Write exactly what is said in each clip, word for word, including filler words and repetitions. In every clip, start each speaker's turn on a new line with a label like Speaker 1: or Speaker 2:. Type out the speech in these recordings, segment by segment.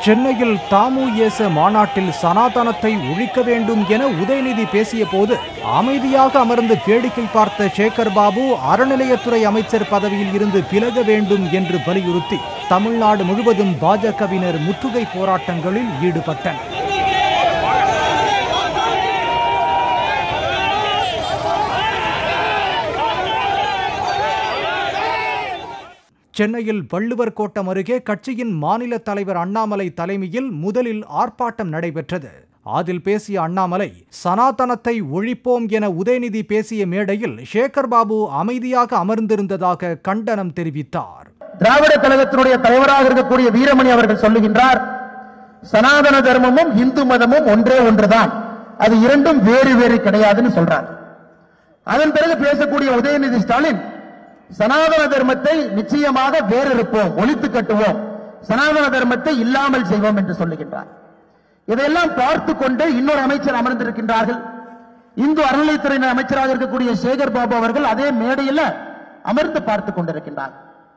Speaker 1: சென்னையில் தாமு ஏச மாநாட்டில் சனாதனத்தை ஒழிக்க வேண்டும் என உதயநிதி பேசிய போது அமைதியாக அமர்ந்து வேடிக்கை பார்த்த சேகர் பாபு அறநிலையத்துறை அமைச்சர் பதவியில் இருந்து விலக வேண்டும் என்று வலியுறுத்தி தமிழ்நாடு முழுவதும் பாஜகவினர் முற்றுகை போராட்டங்களில் ஈடுபட்டனர். சென்னையில் வள்ளுவர் கோட்டம் அருகே கட்சியின் மாநில தலைவர் அண்ணாமலை தலைமையில் முதலில் ஆர்ப்பாட்டம் நடைபெற்றது. அதில் பேசிய அண்ணாமலை, சனாதனத்தை ஒழிப்போம் என உதயநிதி பேசிய மேடையில் சேகர் பாபு அமைதியாக அமர்ந்திருந்ததாக கண்டனம் தெரிவித்தார்.
Speaker 2: திராவிட கழகத்தினுடைய தலைவராக இருக்கக்கூடிய வீரமணி அவர்கள் சொல்லுகின்றார், சனாதன தர்மமும் இந்து மதமும் ஒன்றே ஒன்றுதான், அது இரண்டும் வேறு வேறு கிடையாதுன்னு சொல்றார். அதன் பிறகு பேசக்கூடிய உதயநிதி ஸ்டாலின், சனாதன தர்மத்தை நிச்சயமாக வேறறுப்போம், ஒழித்து கட்டுவோம், சனாதன தர்மத்தை இல்லாமல் செய்வோம் என்று சொல்லுகின்றார். இதையெல்லாம் பார்த்து கொண்டு இன்னொரு அமைச்சர் அமர்ந்திருக்கின்றார்கள். இந்து அறநிலையத்துறை அமைச்சராக இருக்கக்கூடிய சேகர் பாபு அவர்கள் அதே மேடையில் அமர்ந்து பார்த்து கொண்டிருக்கின்றார்.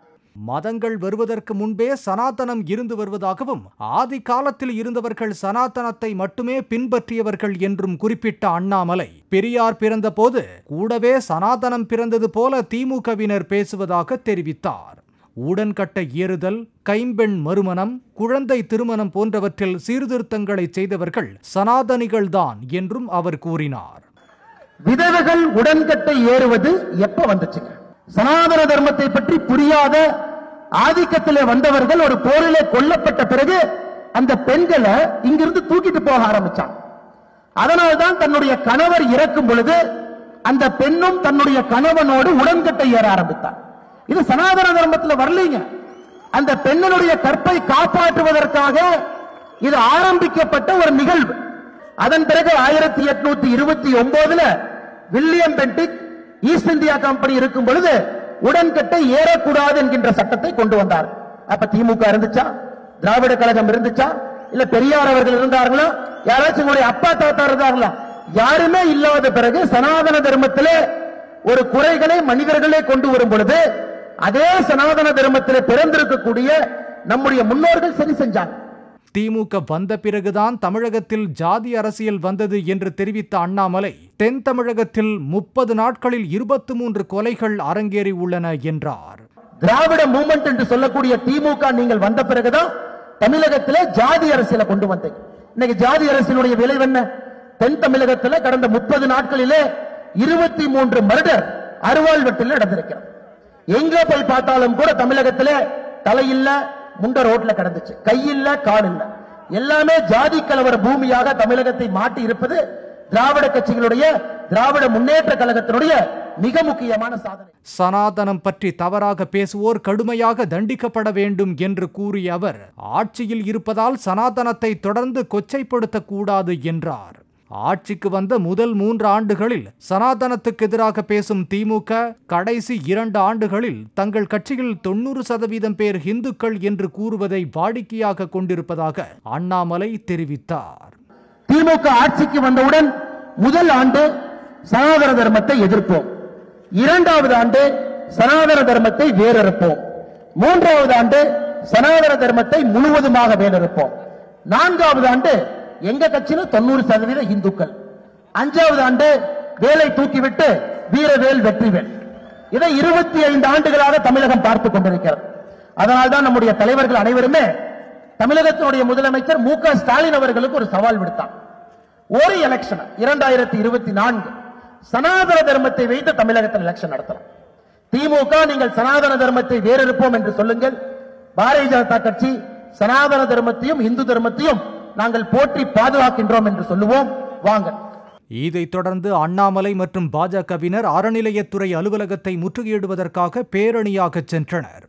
Speaker 1: மதங்கள் வருவதற்கு முன்பே சனாதனம் இருந்து வருவதாகவும் ஆதி காலத்தில் இருந்தவர்கள் சனாதனத்தை மட்டுமே பின்பற்றியவர்கள் என்றும் குறிப்பிட்ட அண்ணாமலை, பெரியார் பிறந்த போது கூடவே சனாதனம் பிறந்தது போல திமுகவினர் பேசுவதாக தெரிவித்தார். உடன்கட்ட ஏறுதல், கைம்பெண் மறுமணம், குழந்தை திருமணம் போன்றவற்றில் சீர்திருத்தங்களை செய்தவர்கள் சனாதனிகள்தான் என்றும் அவர் கூறினார்.
Speaker 2: விதவைகள் உடன்கட்டை ஏறுவது எப்ப வந்துச்சுங்க? சனாதன தர்மத்தை பற்றி புரியாத ஆதிக்கத்திலே வந்தவர்கள் ஒரு போரிலே கொல்லப்பட்ட பிறகு அந்த பெண்களை இங்கிருந்து தூக்கிட்டு போக ஆரம்பிச்சான். அதனால்தான் தன்னுடைய கணவர் இறக்கும் பொழுது அந்த பெண்ணும் தன்னுடைய கணவனோடு உடன்கட்டை ஏற ஆரம்பித்தார். இது சனாதன தர்மத்தில் வரலீங்க. அந்த பெண்ணுடைய கற்பை காப்பாற்றுவதற்காக இது ஆரம்பிக்கப்பட்ட ஒரு நிகழ்வு. அதன் பிறகு ஆயிரத்தி எட்நூத்தி இருபத்தி ஒன்பதுல William Bentinck East India Company இருக்கும் பொழுது உடன்கட்டை ஏறக்கூடாது என்கின்ற சட்டத்தை கொண்டு வந்தார். அப்ப திமுக இருந்துச்சா, திராவிட கழகம் இருந்துச்சா, இல்ல பெரியார் அவர்கள் இருந்தார்களா, யாராச்சும் உங்களுடைய அப்பா தாத்தா இருந்தார்களா? யாருமே இல்லாத பிறகு சனாதன தர்மத்திலே ஒரு குறைகளை மனிதர்களே கொண்டு வரும் பொழுது அதே சனாதன தர்மத்திலே பிறந்திருக்கக்கூடிய நம்முடைய முன்னோர்கள் சரி செஞ்சாங்க.
Speaker 1: திமுக வந்த பிறகுதான் தமிழகத்தில் ஜாதி அரசியல் வந்தது என்று தெரிவித்த அண்ணாமலை, தென் தமிழகத்தில் முப்பது நாட்களில் இருபத்தி மூன்று கொலைகள் அரங்கேறி உள்ளன என்றார்.
Speaker 2: திராவிட மூவ்மெண்ட் என்று சொல்லக்கூடிய திமுக நீங்கள் வந்த பிறகுதான் தமிழகத்திலே ஜாதி அரசியலை கொண்டு வந்தீங்க. இன்னைக்கு ஜாதி அரசியலுடைய விளைவு என்ன? தென் தமிழகத்தில் கடந்த முப்பது நாட்களிலே இருபத்தி மூன்று மர்டர் அறுவாள் வெட்டில் நடந்திருக்கிறது. எங்க போய் பார்த்தாலும் கூட தமிழகத்திலே தலையில்ல முண்ட ரோட்ல கிடந்துச்சு, கையில்ல கால் இல்ல, எல்லாமே ஜாதி கலவர பூமியாக தமிழகத்தை மாட்டி இருப்பது திராவிட கட்சிகளுடைய திராவிட முன்னேற்ற கழகத்தினுடைய மிக முக்கியமான சாதனை.
Speaker 1: சனாதனம் பற்றி தவறாக பேசுவோர் கடுமையாக தண்டிக்கப்பட வேண்டும் என்று கூறிய அவர், ஆட்சியில் இருப்பதால் சனாதனத்தை தொடர்ந்து கொச்சைப்படுத்தக்கூடாது என்றார். ஆட்சிக்கு வந்த முதல் மூன்று ஆண்டுகளில் சனாதனத்துக்கு எதிராக பேசும் திமுக கடைசி இரண்டு ஆண்டுகளில் தங்கள் கட்சியில் தொண்ணூறு சதவீதம் பேர் இந்துக்கள் என்று கூறுவதை வாடிக்கையாக கொண்டிருப்பதாக அண்ணாமலை தெரிவித்தார்.
Speaker 2: திமுக ஆட்சிக்கு வந்தவுடன் முதல் ஆண்டு சனாதன தர்மத்தை எதிர்ப்போம், இரண்டாவது ஆண்டு சனாதன தர்மத்தை வேறறுப்போம், மூன்றாவது ஆண்டு சனாதன தர்மத்தை முழுவதுமாக வேறறுப்போம், நான்காவது ஆண்டு எங்க கட்சியில தொண்ணூறு சதவீத இந்துக்கள், அஞ்சாவது ஆண்டு வேலை தூக்கிவிட்டு வீரவேல் வெற்றிவேல். இதை இருபத்தி ஐந்து ஆண்டுகளாக தமிழகம் பார்த்துக் கொண்டிருக்கிறது. அதனால்தான் நம்முடைய தலைவர்கள் அனைவருமே தமிழகத்தினுடைய முதலமைச்சர் மு க ஸ்டாலின் அவர்களுக்கு ஒரு சவால் விடுத்தார். ஒரு எலெக்ஷன் இரண்டாயிரத்தி இருபத்தி நான்கு சனாதன தர்மத்தை வைத்து தமிழகத்தில் எலெக்ஷன் நடத்தலாம். திமுக நீங்கள் சனாதன தர்மத்தை வேறறுப்போம் என்று சொல்லுங்கள், பாரதிய ஜனதா கட்சி சனாதன தர்மத்தையும் இந்து தர்மத்தையும் நாங்கள் போற்றி பாதுகாக்கின்றோம் என்று சொல்லுவோம், வாங்க.
Speaker 1: இதைத் தொடர்ந்து அண்ணாமலை மற்றும் பாஜகவினர் அறநிலையத்துறை அலுவலகத்தை முற்றுகையிடுவதற்காக பேரணியாக சென்றனர்.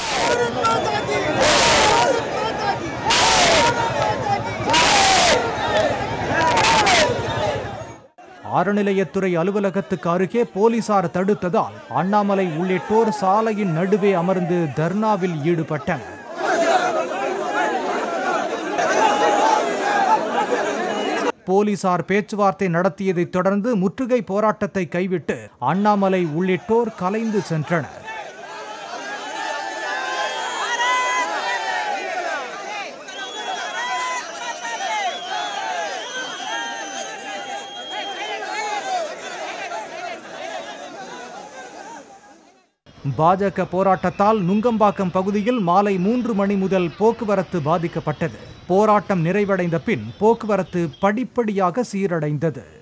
Speaker 1: அறநிலையத்துறை அலுவலகத்துக்கு அருகே போலீசார் தடுத்ததால் அண்ணாமலை உள்ளிட்டோர் சாலையின் நடுவே அமர்ந்து தர்ணாவில் ஈடுபட்டனர். போலீசார் பேச்சுவார்த்தை நடத்தியதைத் தொடர்ந்து முற்றுகை போராட்டத்தை கைவிட்டு அண்ணாமலை உள்ளிட்டோர் கலைந்து சென்றனர். பாஜக போராட்டத்தால் நுங்கம்பாக்கம் பகுதியில் மாலை மூன்று மணி முதல் போக்குவரத்து பாதிக்கப்பட்டது. போராட்டம் நிறைவடைந்த பின் போக்குவரத்து படிப்படியாக சீரடைந்தது.